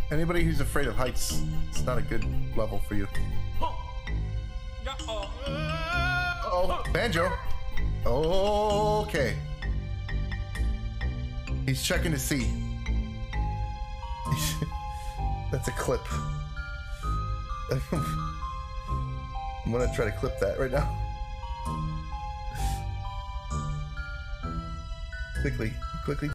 Anybody who's afraid of heights, it's not a good level for you. Oh, Banjo. Okay. He's checking to see. That's a clip. I'm gonna try to clip that right now. Quickly.